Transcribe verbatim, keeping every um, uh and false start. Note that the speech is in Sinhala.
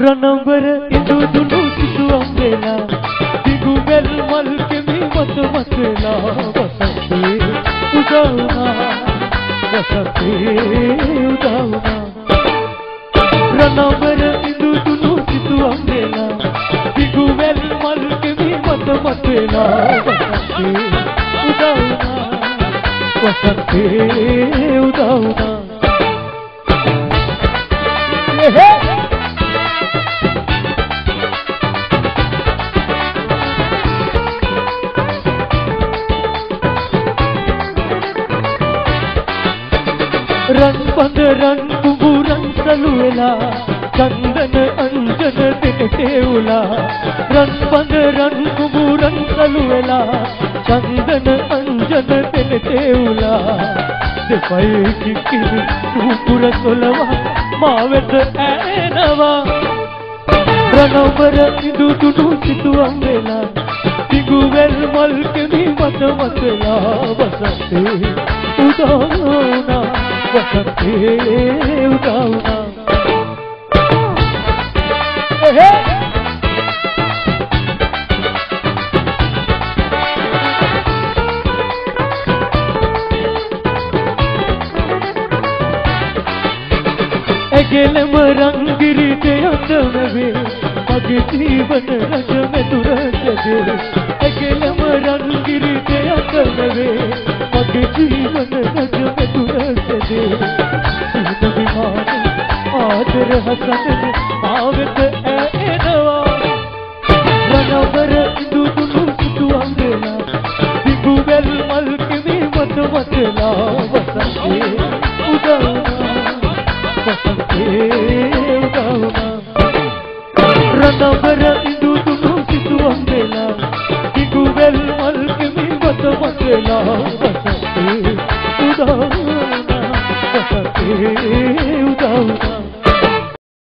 රණවර ඉදුදුණු සිතුවම් වෙලා දිගු බෙල් මල් කෙමි මත මත වෙලා වසන්තේ උදා වුණා වසන්තේ උදා වුණා රණවර ඉදුදුණු සිතුවම් වෙලා දිගු බෙල් මල් කෙමි මත මත වෙලා වසන්තේ උදා වුණා වසන්තේ උදා වුණා रन पद रन कुबूरन सलुएला चंदन अंजन दिन टेउला रन पद रन कुबूरन सलुएला चंदन अंजन दिन टेउला දෙපයි කිකිරි කුපුර සොලවා මාවෙත ඇනෙනවා රණවර ඉදුදුණු සිතුවම් වෙලා දිගුවැල් මල් කෙමි මත මතලා වසන්තේ උදා වුණා වසන්තේ උදා වුණා එගෙලම රංගිරිට යතන වේ මගේ ජීවන රජ මෙතුරකදී එගෙලම රංගිරිට යතන වේ මගේ ජීවන රජ මෙතුරකදී සිත විමාන ආදර හසන ආවෙත ඇෙනවා රණවර ඉදුදුණු සිතුවම් වෙලා දිගු බෙල් මල් කෙමි මත මතලා වසන්තේ උදා වුණා වසන්තේ උදා වුණා රණවර ඉදුදුණු සිතුවම් වෙලා දිගු බෙල් මල් කෙමි මත මතලා වසන්තේ උදා